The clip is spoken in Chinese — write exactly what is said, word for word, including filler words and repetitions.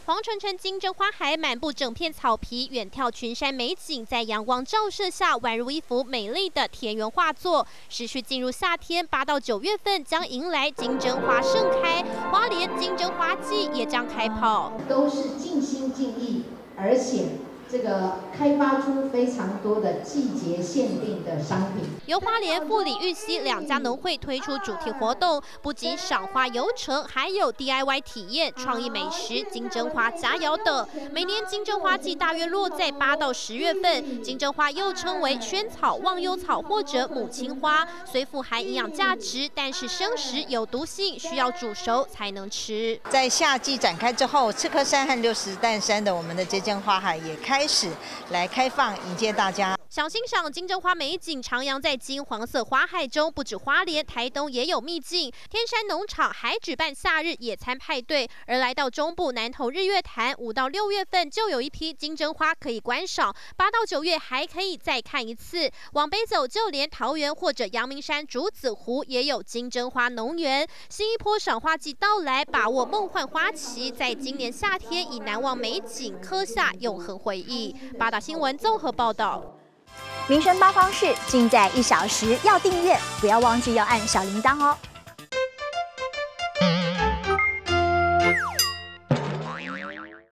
黄澄澄金针花海满布整片草皮，远眺群山美景，在阳光照射下，宛如一幅美丽的田园画作。持续进入夏天，八到九月份将迎来金针花盛开，花莲金针花季也将开跑， 都是尽心尽力，而且这个开发出非常多的季节限定的商品。 由花莲、富里、玉溪两家农会推出主题活动，不仅赏花游程，还有 D I Y 体验、创意美食、金针花佳肴等。每年金针花季大约落在八到十月份。金针花又称为萱草、忘忧草或者母亲花，虽富含营养价值，但是生食有毒性，需要煮熟才能吃。 在夏季展开之后，赤科山和六十担山的我们的节间花海也开。开始来开放，迎接大家。 想欣赏金针花美景，徜徉在金黄色花海中，不止花莲、台东也有秘境。天山农场还举办夏日野餐派对，而来到中部南投日月潭，五到六月份就有一批金针花可以观赏，八到九月还可以再看一次。往北走，就连桃园或者阳明山竹子湖也有金针花农园。新一波赏花季到来，把握梦幻花期，在今年夏天以难忘美景刻下永恒回忆。八大新闻综合报道。 民生八方式尽在一小时，要订阅，不要忘记要按小铃铛哦。